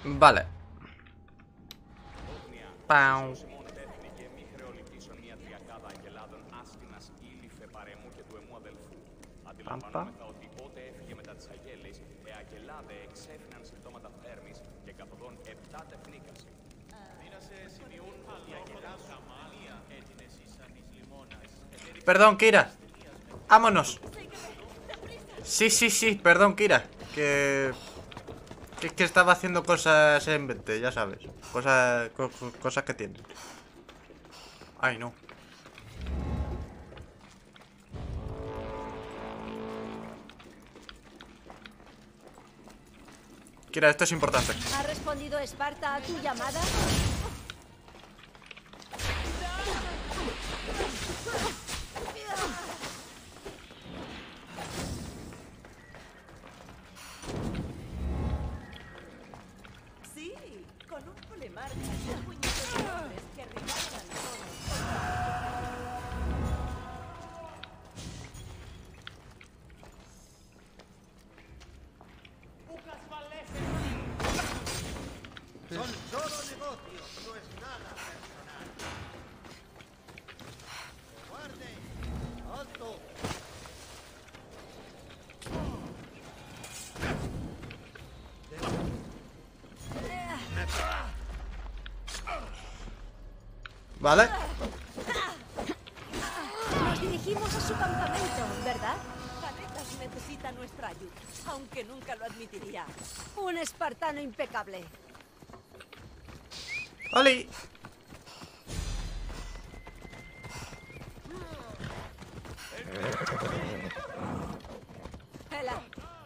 Vale. Pau. Παμπα. Perdón, Kira. Vámonos. Sí, perdón, Kira. Que estaba haciendo cosas en mente, ya sabes. Cosas que tiene. Ay, no. Kira, esto es importante. ¿Ha respondido Esparta a tu llamada? Sí, con un polemarca y un puñado de hombres que regalan todo. Son solo negocios, no es nada personal. ¡Guarde! ¡Alto! Vale. Nos dirigimos a su campamento, ¿verdad? Canetas necesita nuestra ayuda, aunque nunca lo admitiría. Un espartano impecable. ¡Oli! Hela.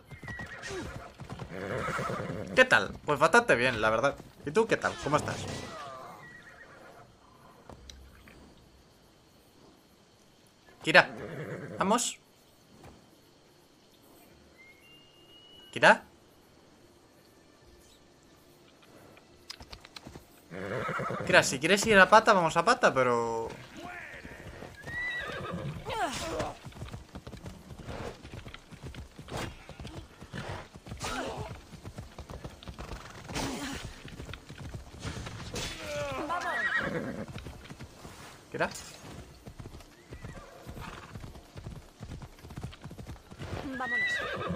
¿Qué tal? Pues bastante bien, la verdad. ¿Y tú qué tal? ¿Cómo estás? Kira, vamos. Kira. Kira, si quieres ir a pata, vamos a pata, pero... Kira. Vámonos.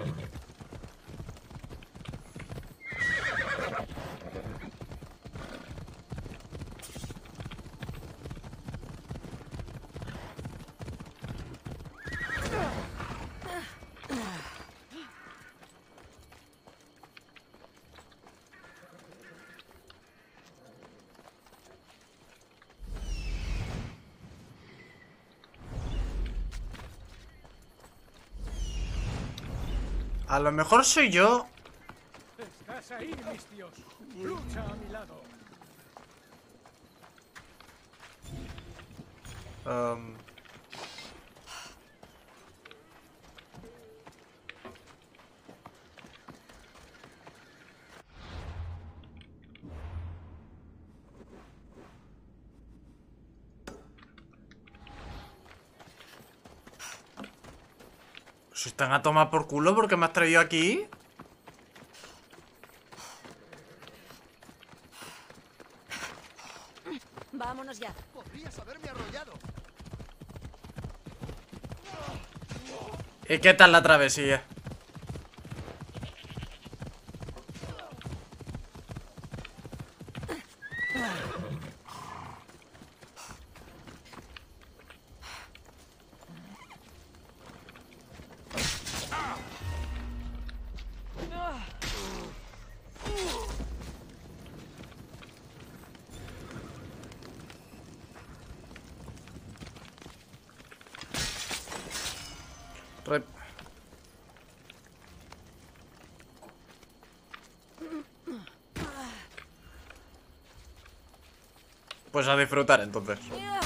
A lo mejor soy yo. Estás ahí, mis tíos. Lucha a mi lado. ¿Se están a tomar por culo porque me has traído aquí? Vámonos ya. Podrías haberme arrollado. ¿Y qué tal la travesía? Pues a disfrutar entonces.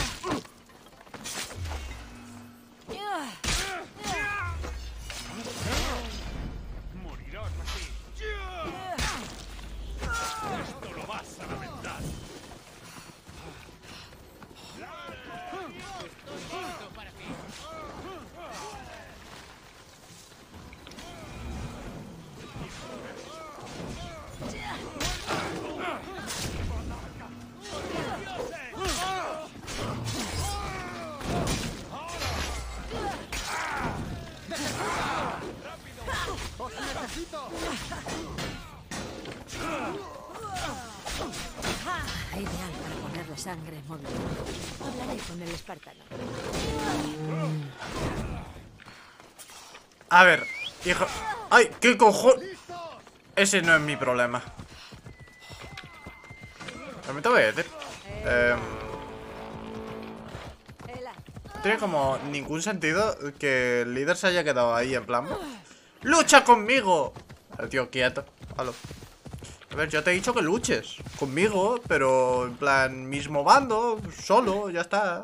Morirás así. Esto lo vas a lamentar. Ideal para ponerle sangre en movimiento. Hablaré con el espartano. A ver, hijo. ¡Ay! ¿Qué cojones? Ese no es mi problema. También te voy a decir. Ela. No tiene como ningún sentido que el líder se haya quedado ahí en plan. ¡Lucha conmigo! El tío quieto. Halo. A ver, yo te he dicho que luches conmigo, pero en plan, mismo bando, solo, ya está.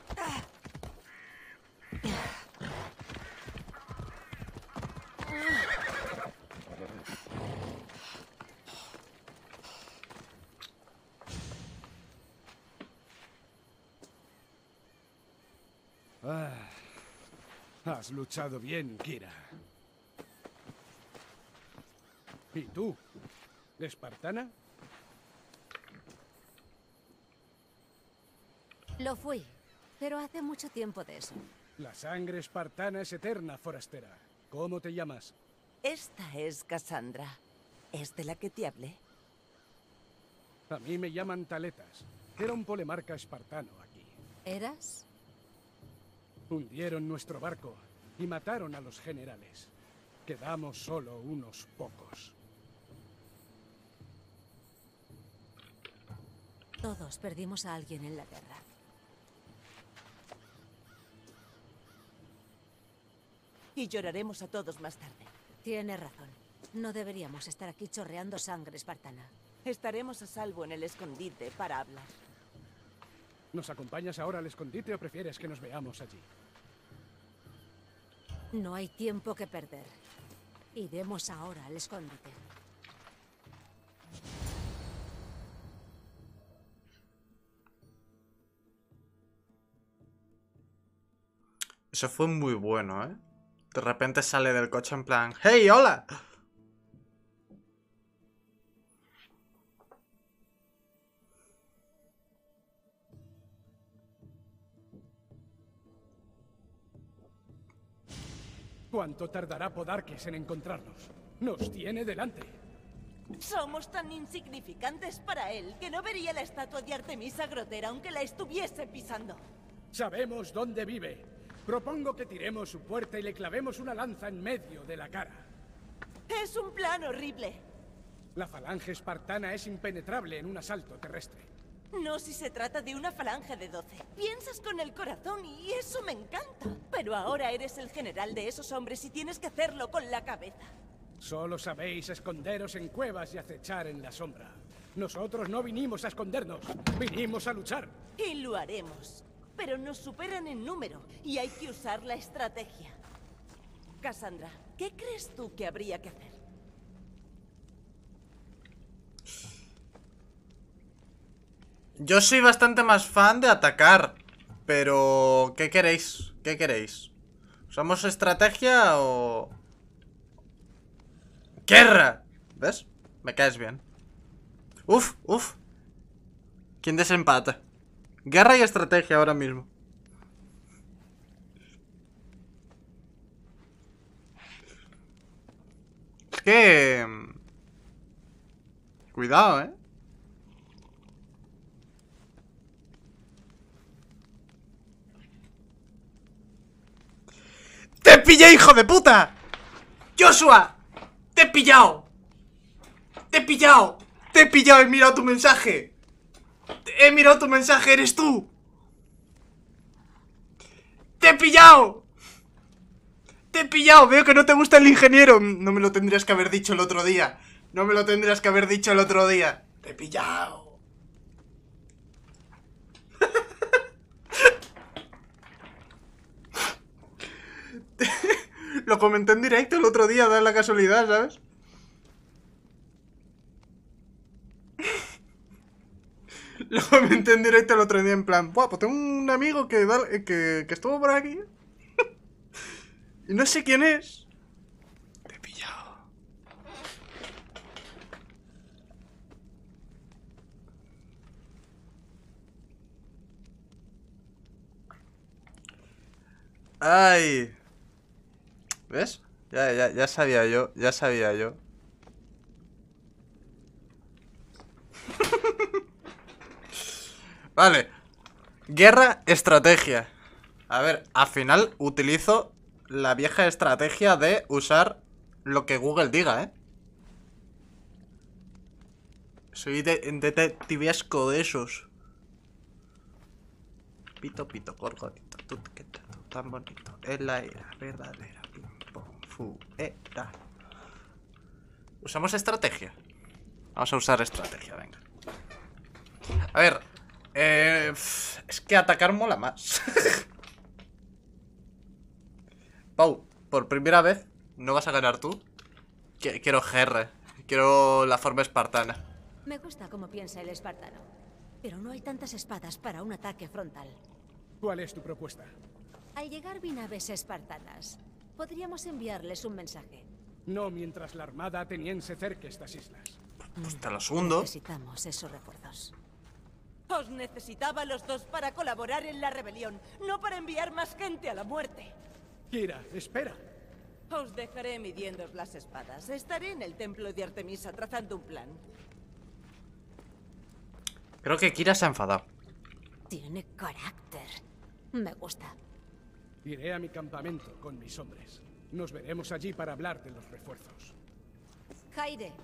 Has luchado bien, Kira. ¿Y tú? ¿Espartana? Lo fui, pero hace mucho tiempo de eso. La sangre espartana es eterna, forastera. ¿Cómo te llamas? Esta es Cassandra. ¿Es de la que te hablé? A mí me llaman Taletas. Era un polemarca espartano aquí. ¿Eras? Hundieron nuestro barco y mataron a los generales. Quedamos solo unos pocos. Todos perdimos a alguien en la guerra. Y lloraremos a todos más tarde. Tienes razón. No deberíamos estar aquí chorreando sangre espartana. Estaremos a salvo en el escondite para hablar. ¿Nos acompañas ahora al escondite o prefieres que nos veamos allí? No hay tiempo que perder. Iremos ahora al escondite. Eso fue muy bueno, ¿eh? De repente sale del coche en plan, ¡hey, hola! ¿Cuánto tardará Podarkes en encontrarnos? Nos tiene delante. Somos tan insignificantes para él que no vería la estatua de Artemisa Grotera aunque la estuviese pisando. Sabemos dónde vive. Propongo que tiremos su puerta y le clavemos una lanza en medio de la cara. Es un plan horrible. La falange espartana es impenetrable en un asalto terrestre. No si se trata de una falange de 12. Piensas con el corazón y eso me encanta. Pero ahora eres el general de esos hombres y tienes que hacerlo con la cabeza. Solo sabéis esconderos en cuevas y acechar en la sombra. Nosotros no vinimos a escondernos, vinimos a luchar. Y lo haremos. Pero nos superan en número y hay que usar la estrategia. Cassandra, ¿qué crees tú que habría que hacer? Yo soy bastante más fan de atacar. Pero, ¿qué queréis? ¿Qué queréis? ¿Usamos estrategia o...? ¡Guerra! ¿Ves? Me caes bien. Uf, uf. ¿Quién desempata? Guerra y estrategia ahora mismo. Es que... Cuidado, ¿eh? ¡Te pillé, hijo de puta! ¡Joshua! ¡Te he pillado! ¡Te he pillado! ¡Te he pillado! ¡He mirado tu mensaje! ¡He mirado tu mensaje! ¡Eres tú! ¡Te he pillado! ¡Te he pillado! Veo que no te gusta el ingeniero. No me lo tendrías que haber dicho el otro día. No me lo tendrías que haber dicho el otro día. ¡Te he pillado! Lo comenté en directo el otro día, da la casualidad, ¿sabes? Lo comenté en directo el otro día en plan, buah, pues tengo un amigo que estuvo por aquí y no sé quién es. Te he pillado. Ay. ¿Ves? Ya sabía yo, ya sabía yo. Vale. Guerra, estrategia. A ver, al final utilizo la vieja estrategia de usar lo que Google diga, ¿eh? Soy detectivesco de esos. Pito, pito, gorgorito, tú que tan bonito. Es la era verdadera. Pim, pom, fu, era. Usamos estrategia. Vamos a usar estrategia, venga. A ver. Es que atacar mola más. Pau, por primera vez no vas a ganar tú. Quiero GR. Quiero la forma espartana. Me gusta cómo piensa el espartano. Pero no hay tantas espadas para un ataque frontal. ¿Cuál es tu propuesta? Al llegar binaves espartanas, podríamos enviarles un mensaje. No mientras la armada ateniense cerque estas islas. Pues te los hundo. Necesitamos esos refuerzos. Os necesitaba a los dos para colaborar en la rebelión, no para enviar más gente a la muerte. Kira, espera. Os dejaré midiéndoos las espadas. Estaré en el templo de Artemisa trazando un plan. Creo que Kira se ha enfadado. Tiene carácter. Me gusta. Iré a mi campamento con mis hombres. Nos veremos allí para hablar de los refuerzos. Jaire.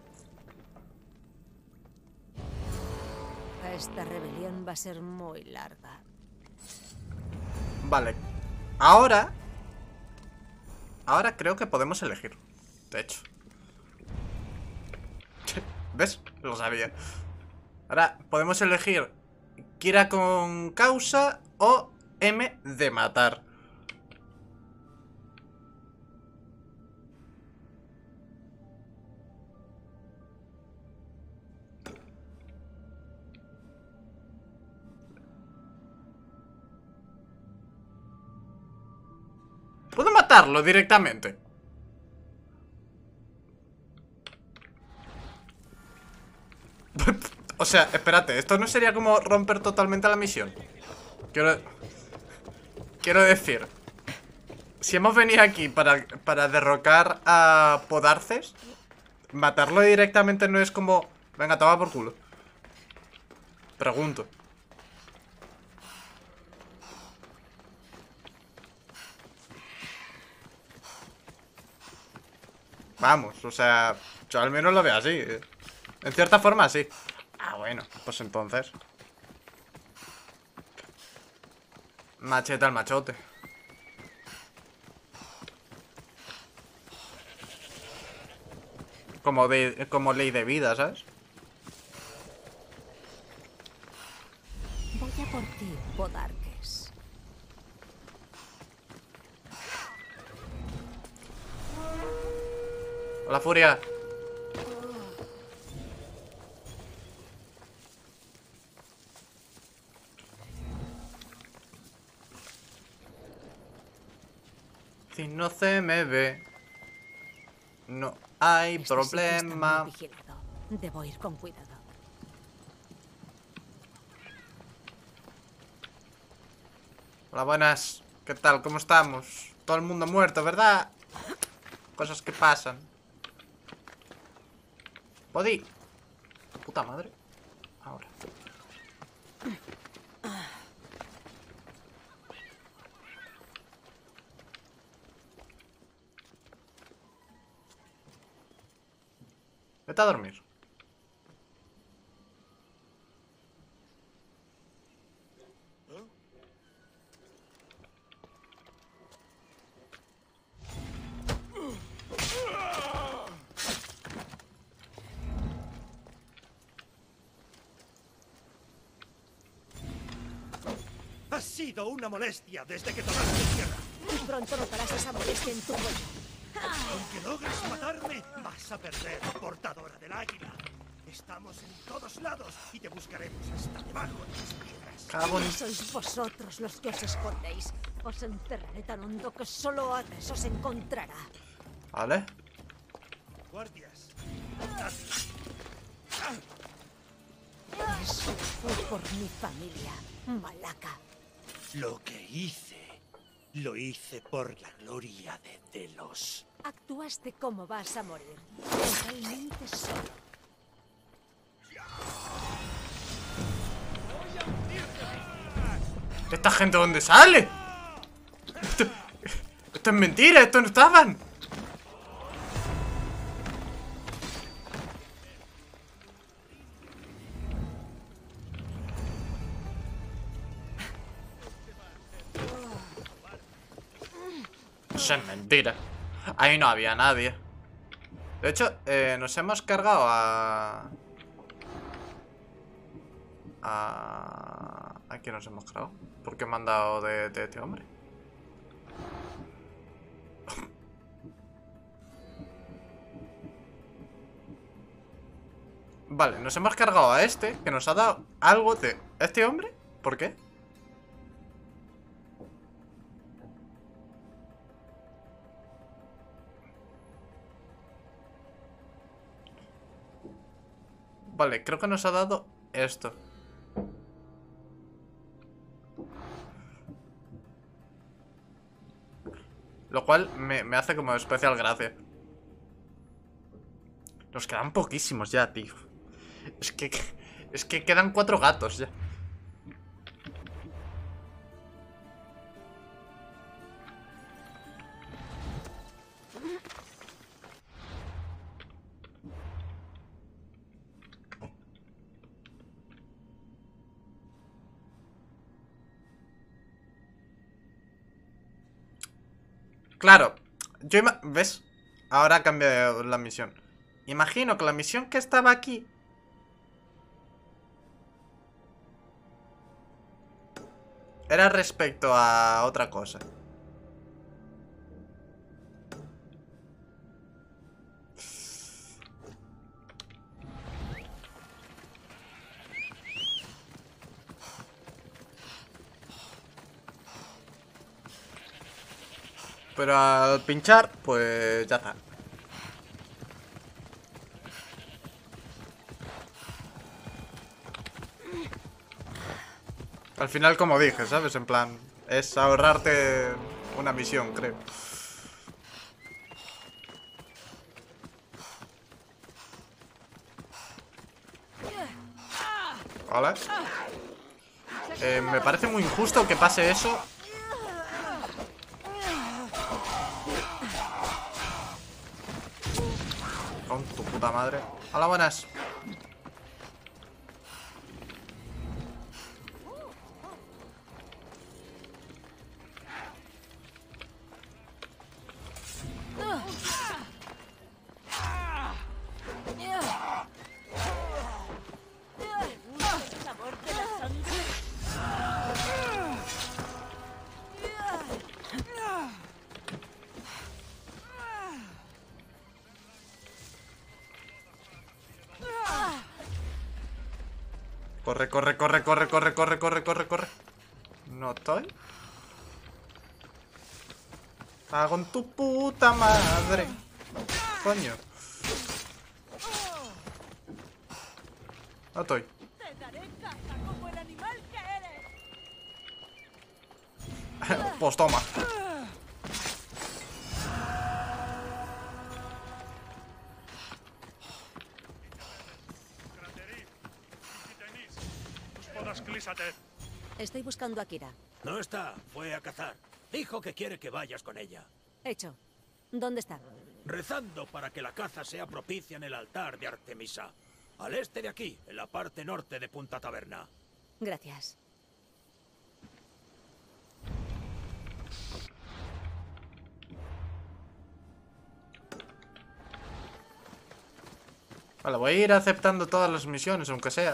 Esta rebelión va a ser muy larga. Vale. Ahora creo que podemos elegir. De hecho. ¿Ves? Lo sabía. Ahora podemos elegir Kira con causa o M de matar. Puedo matarlo directamente. O sea, espérate, esto no sería como romper totalmente la misión. Quiero decir, si hemos venido aquí para derrocar a Podarces, matarlo directamente no es como... Venga, toma por culo. Pregunto. Vamos, o sea, yo al menos lo veo así. En cierta forma, sí. Ah, bueno, pues entonces machete al machote. Como ley de vida, ¿sabes? Voy a por ti, Podarques. Hola, Furia. Si no se me ve, no hay Este sitio está problema. muy vigilado. Debo ir con cuidado. Hola, buenas. ¿Qué tal? ¿Cómo estamos? Todo el mundo muerto, ¿verdad? Cosas que pasan. Podi. Puta madre. Ahora. Vete a dormir. Ha sido una molestia desde que tomaste tierra. Pronto notarás esa molestia en tu cuello. Aunque logres matarme, vas a perder, portadora del águila. Estamos en todos lados y te buscaremos hasta debajo de las piedras. Cago en... Sois vosotros los que os escondéis. Os enterraré tan hondo que solo Hades os encontrará. Vale. Guardias. Eso fue por mi familia, Malaca. Lo que hice, lo hice por la gloria de Delos. Actuaste como vas a morir. Totalmente solo. ¿Esta gente dónde sale? Esto es mentira, estos no estaban. Eso es mentira. Ahí no había nadie. De hecho, nos hemos cargado a... ¿A quién nos hemos cargado? ¿Por qué me han dado de este hombre? Vale, nos hemos cargado a este, que nos ha dado algo de este hombre. ¿Por qué? Vale, creo que nos ha dado esto. Lo cual me hace como especial gracia. Nos quedan poquísimos ya, tío. Es que quedan 4 gatos ya. Claro, ¿ves? Ahora cambia la misión. Imagino que la misión que estaba aquí era respecto a otra cosa. Pero al pinchar, pues ya está. Al final, como dije, ¿sabes? En plan, es ahorrarte una misión, creo. Hola. Me parece muy injusto que pase eso. Con tu puta madre. Hola, buenas. Corre, corre, corre, corre, corre, corre, corre, corre, corre. No estoy. Cago en tu puta madre. Coño. No estoy. Te daré caza como el animal que eres. Pues toma. Estoy buscando a Kira. No está, fue a cazar. Dijo que quiere que vayas con ella. Hecho. ¿Dónde está? Rezando para que la caza sea propicia en el altar de Artemisa. Al este de aquí, en la parte norte de Punta Taberna. Gracias. Vale, voy a ir aceptando todas las misiones, aunque sea.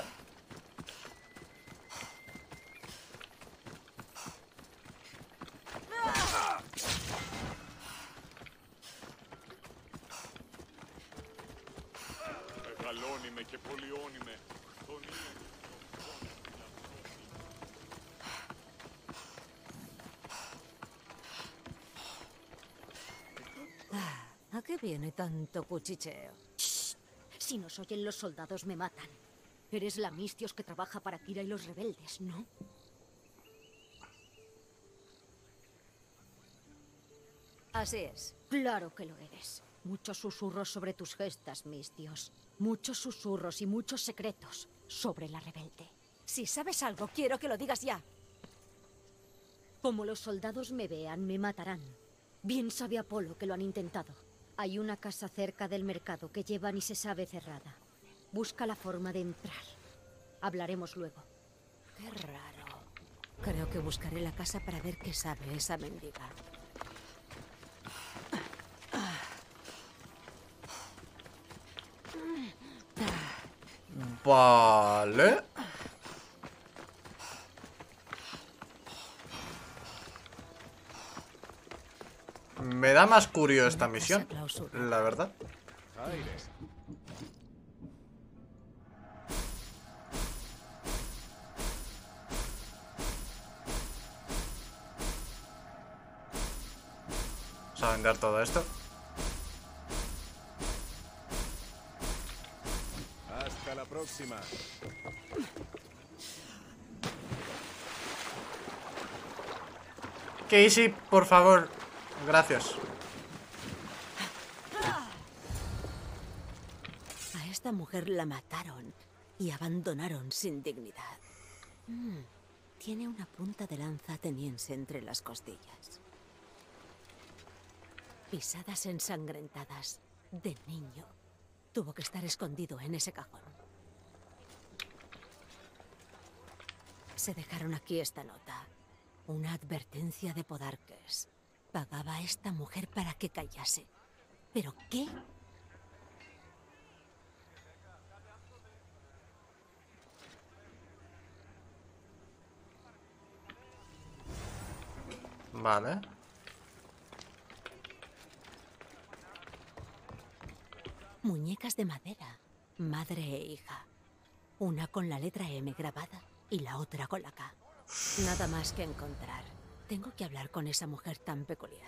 ¿A qué viene tanto cuchicheo? Shh. Si nos oyen los soldados me matan. Eres la Mistios que trabaja para Kira y los rebeldes, ¿no? Así es. Claro que lo eres. Muchos susurros sobre tus gestas, Mistios. Muchos susurros y muchos secretos sobre la rebelde. Si sabes algo, quiero que lo digas ya. Como los soldados me vean, me matarán. Bien sabe Apolo que lo han intentado. Hay una casa cerca del mercado que lleva ni se sabe cerrada. Busca la forma de entrar. Hablaremos luego. Qué raro. Creo que buscaré la casa para ver qué sabe esa mendiga. Vale. Me da más curioso esta misión, la verdad. Vamos a vender todo esto. Hasta la próxima. Casey, por favor. Gracias. A esta mujer la mataron y abandonaron sin dignidad. Tiene una punta de lanza ateniense entre las costillas. Pisadas ensangrentadas de niño. Tuvo que estar escondido en ese cajón. Se dejaron aquí esta nota. Una advertencia de Podarkes. Pagaba a esta mujer para que callase. ¿Pero qué? Vale. Muñecas de madera, madre e hija. Una con la letra M grabada y la otra con la K. Nada más que encontrar. Tengo que hablar con esa mujer tan peculiar.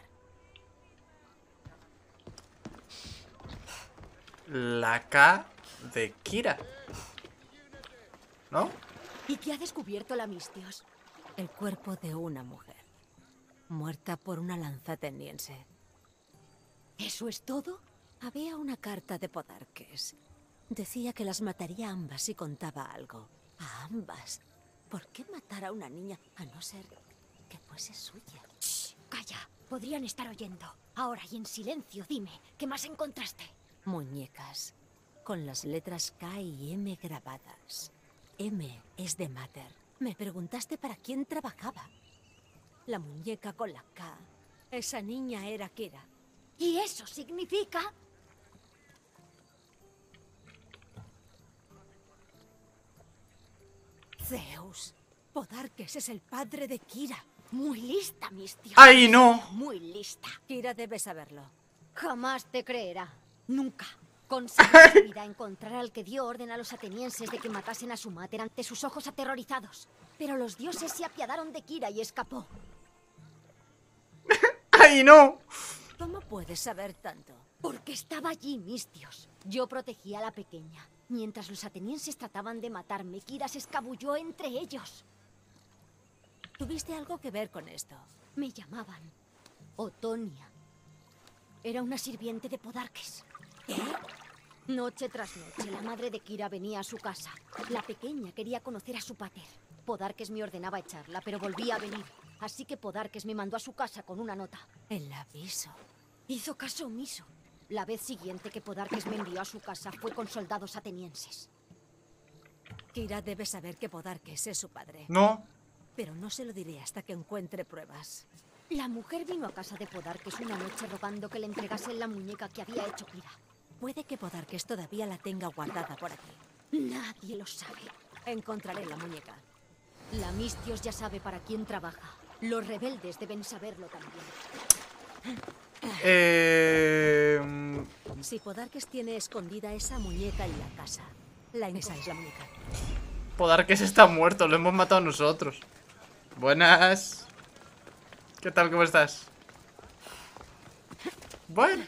La K de Kira, ¿no? ¿Y qué ha descubierto la Mistios? El cuerpo de una mujer. Muerta por una lanza ateniense. ¿Eso es todo? Había una carta de Podarkes. Decía que las mataría a ambas si contaba algo. ¿A ambas? ¿Por qué matar a una niña a no ser que fuese suya? Shh, calla. Podrían estar oyendo. Ahora y en silencio, dime, ¿qué más encontraste? Muñecas. Con las letras K y M grabadas. M es de Mater. Me preguntaste para quién trabajaba. La muñeca con la K. Esa niña era Kira. ¿Y eso significa? Zeus. Podarkes es el padre de Kira. Muy lista, Mistios. ¡Ay, no! Muy lista. Kira debe saberlo. Jamás te creerá. Nunca. Consiguió en su vida encontrar al que dio orden a los atenienses de que matasen a su mater ante sus ojos aterrorizados. Pero los dioses se apiadaron de Kira y escapó. ¡Ay, no! ¿Cómo puedes saber tanto? Porque estaba allí, Mistios. Yo protegía a la pequeña. Mientras los atenienses trataban de matarme, Kira se escabulló entre ellos. ¿Tuviste algo que ver con esto? Me llamaban Otonia. Era una sirviente de Podarkes. ¿Qué? Noche tras noche, la madre de Kira venía a su casa. La pequeña quería conocer a su pater. Podarkes me ordenaba echarla, pero volvía a venir. Así que Podarkes me mandó a su casa con una nota. El aviso. Hizo caso omiso. La vez siguiente que Podarkes me envió a su casa fue con soldados atenienses. Kira debe saber que Podarkes es su padre. No. Pero no se lo diré hasta que encuentre pruebas. La mujer vino a casa de Podarkes una noche rogando que le entregasen la muñeca que había hecho Kira. Puede que Podarkes todavía la tenga guardada por aquí. Nadie lo sabe. Encontraré la muñeca. La Mistios ya sabe para quién trabaja. Los rebeldes deben saberlo también. Si Podarkes tiene escondida esa muñeca en la casa, esa es la muñeca. Podarkes está muerto, lo hemos matado nosotros. Buenas. ¿Qué tal? ¿Cómo estás? Bueno.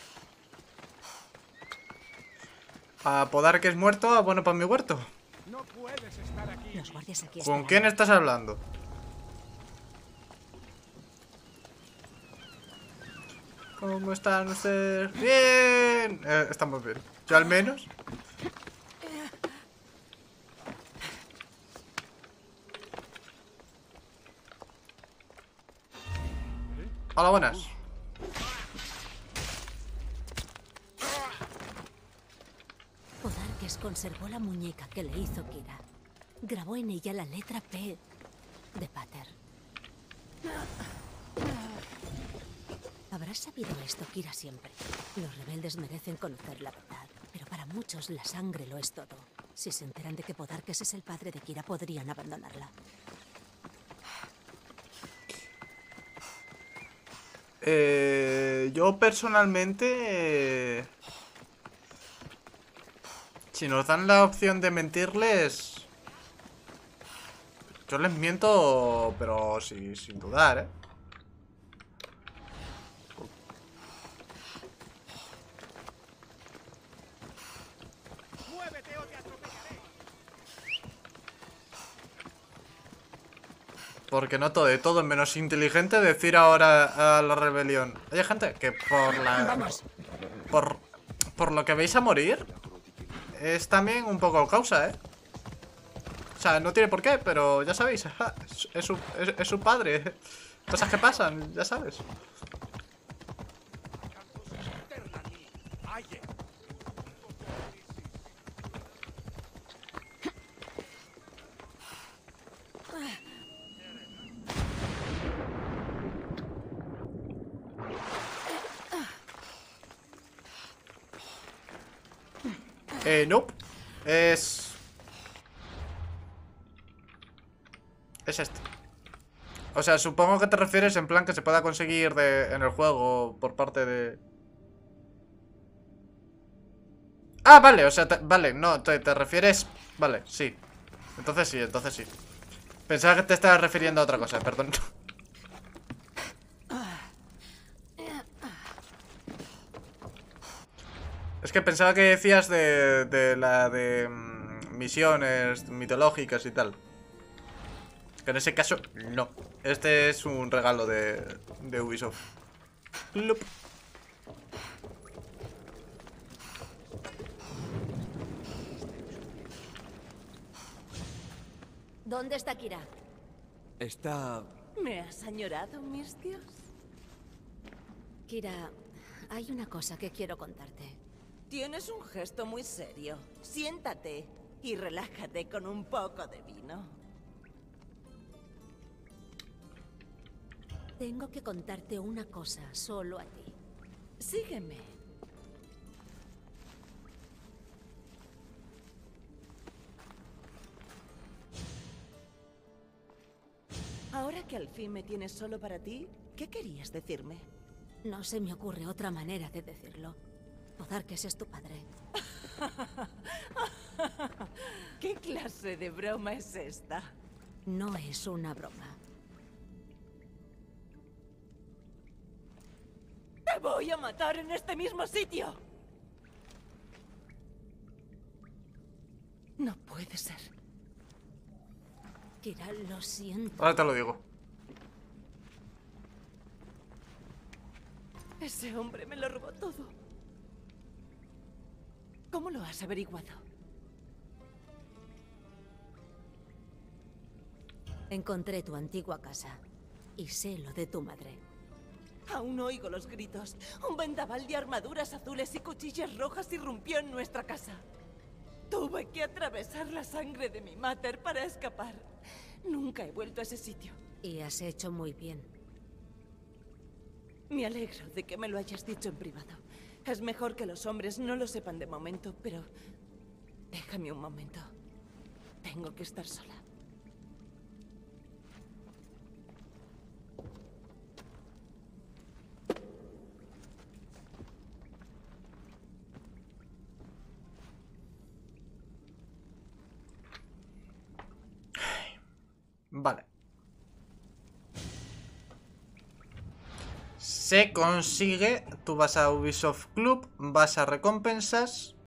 A Podarkes muerto, abono para mi huerto. No puedes estar aquí. Los guardias aquí ¿Con esperan. quién estás hablando? ¿Cómo están ustedes? ¡Bien! Estamos bien. Yo al menos. Hola, buenas. Podarkes conservó la muñeca que le hizo Kira. Grabó en ella la letra P de Pater. Habrás sabido esto, Kira, siempre. Los rebeldes merecen conocer la verdad, pero para muchos la sangre lo es todo. Si se enteran de que Podarkes es el padre de Kira, podrían abandonarla. Yo personalmente... si nos dan la opción de mentirles... yo les miento, pero sí, sin dudar, ¿eh? Porque noto de todo menos inteligente decir ahora a la rebelión. Oye, gente, que por la... Vamos. Por lo que vais a morir es también un poco causa, ¿eh? O sea, no tiene por qué, pero ya sabéis, es su padre. Cosas que pasan, ya sabes. Nope. Es este. O sea, supongo que te refieres en plan que se pueda conseguir en el juego por parte de... Ah, vale, o sea, vale, no, te refieres... Vale, sí. Entonces sí. Pensaba que te estabas refiriendo a otra cosa, perdón. Es que pensaba que decías de la de misiones mitológicas y tal. Que en ese caso, no. Este es un regalo de Ubisoft. Plup. ¿Dónde está Kira? Está... ¿Me has añorado, Mistios? Kira, hay una cosa que quiero contarte. Tienes un gesto muy serio. Siéntate y relájate con un poco de vino. Tengo que contarte una cosa solo a ti. Sígueme. Ahora que al fin me tienes solo para ti, ¿qué querías decirme? No se me ocurre otra manera de decirlo. Podarkes es tu padre. ¿Qué clase de broma es esta? No es una broma. ¡Te voy a matar en este mismo sitio! No puede ser. Kira, lo siento. Ahora te lo digo. Ese hombre me lo robó todo. ¿Cómo lo has averiguado? Encontré tu antigua casa y sé lo de tu madre. Aún oigo los gritos. Un vendaval de armaduras azules y cuchillas rojas irrumpió en nuestra casa. Tuve que atravesar la sangre de mi mater para escapar. Nunca he vuelto a ese sitio. Y has hecho muy bien. Me alegro de que me lo hayas dicho en privado. Es mejor que los hombres no lo sepan de momento, pero... déjame un momento. Tengo que estar sola. Vale. Se consigue. Tú vas a Ubisoft Club, vas a recompensas